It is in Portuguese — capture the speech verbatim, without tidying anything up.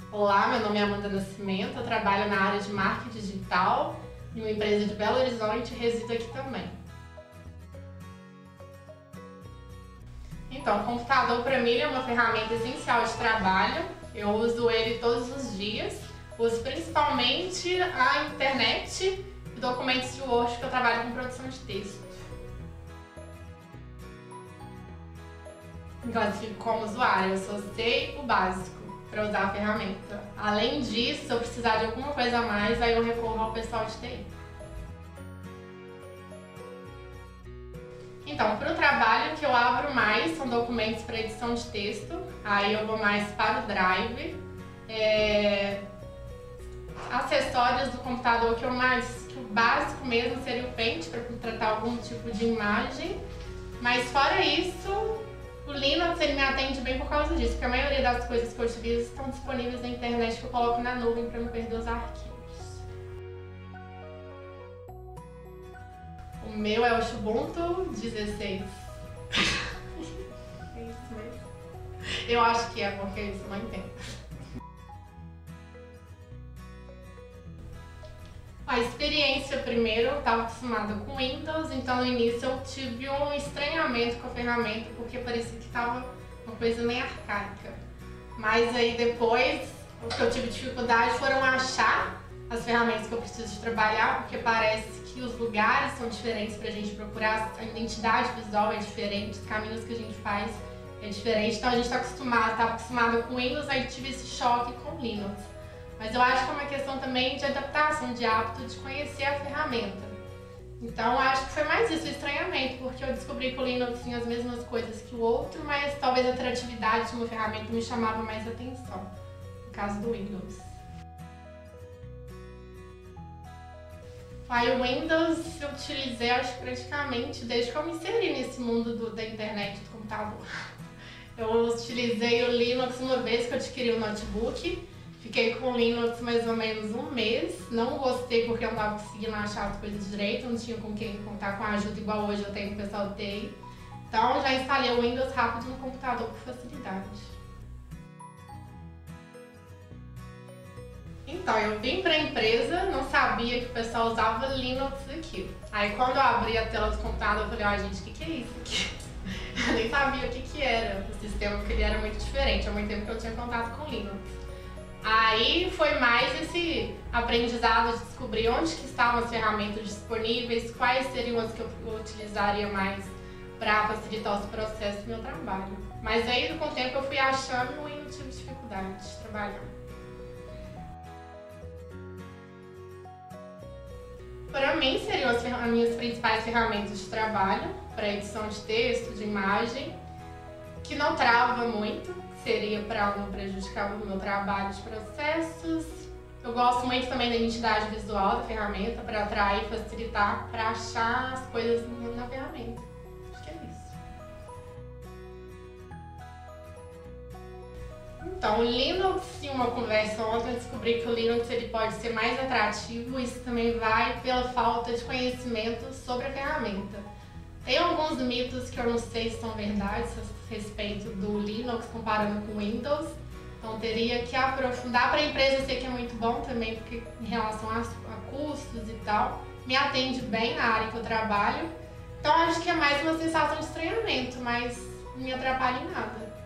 Olá, meu nome é Amanda Nascimento, eu trabalho na área de marketing digital em uma empresa de Belo Horizonte e resido aqui também. Então, o computador para mim é uma ferramenta essencial de trabalho, eu uso ele todos os dias, uso principalmente a internet e documentos de Word, que eu trabalho com produção de texto. Me classifico como usuário, eu só sei o básico para usar a ferramenta. Além disso, se eu precisar de alguma coisa a mais, aí eu recorro ao pessoal de T I. Então, para o trabalho que eu abro mais são documentos para edição de texto, aí eu vou mais para o Drive. É... Acessórios do computador que eu mais, que o básico mesmo seria o Paint para tratar algum tipo de imagem, mas fora isso, o Linux ele me atende bem por causa disso, porque a maioria das coisas que eu utilizo estão disponíveis na internet, que eu coloco na nuvem para não perder os arquivos. O meu é o Ubuntu dezesseis. É isso mesmo. Eu acho que é, porque isso eu não entendo. A experiência, primeiro, eu estava acostumada com Windows, então no início eu tive um estranhamento com a ferramenta, porque parecia que estava uma coisa meio arcaica. Mas aí depois, o que eu tive dificuldade foram achar as ferramentas que eu preciso de trabalhar, porque parece que os lugares são diferentes para a gente procurar, a identidade visual é diferente, os caminhos que a gente faz é diferente, então a gente está acostumado, estava acostumado com Windows, aí tive esse choque com Linux. Mas eu acho que é uma questão também de adaptação, de hábito, de conhecer a ferramenta. Então acho que foi mais isso, o estranhamento, porque eu descobri que o Linux tinha as mesmas coisas que o outro, mas talvez a atratividade de uma ferramenta me chamava mais atenção, no caso do Windows. Aí o Windows eu utilizei, acho que praticamente desde que eu me inseri nesse mundo do, da internet, do computador. Eu utilizei o Linux uma vez que eu adquiri o notebook. Fiquei com o Linux mais ou menos um mês, não gostei porque eu não estava conseguindo achar as coisas direito, não tinha com quem contar com a ajuda igual hoje eu tenho com o pessoal do T I. Então já instalei o Windows rápido no computador por facilidade. Então, eu vim para a empresa, não sabia que o pessoal usava Linux aqui. Aí quando eu abri a tela do computador, eu falei, ó, gente, o que, que é isso aqui? Eu nem sabia o que, que era o sistema, porque ele era muito diferente, há muito tempo que eu tinha contato com Linux. Aí foi mais esse aprendizado de descobrir onde que estavam as ferramentas disponíveis, quais seriam as que eu utilizaria mais para facilitar os processos do meu trabalho. Mas aí com o tempo eu fui achando e não tive dificuldade de trabalhar. Para mim seriam as, as minhas principais ferramentas de trabalho, para edição de texto, de imagem, que não trava muito, seria para não prejudicar o meu trabalho de processos. Eu gosto muito também da identidade visual da ferramenta, para atrair e facilitar, para achar as coisas na ferramenta. Acho que é isso. Então, o Linux, em uma conversa ontem, eu descobri que o Linux ele pode ser mais atrativo, isso também vai pela falta de conhecimento sobre a ferramenta. Tem alguns mitos que eu não sei se são verdades a respeito do Linux comparando com o Windows, então teria que aprofundar. Para a empresa eu sei que é muito bom também, porque em relação a, a custos e tal, me atende bem na área que eu trabalho, então acho que é mais uma sensação de estranhamento, mas não me atrapalha em nada.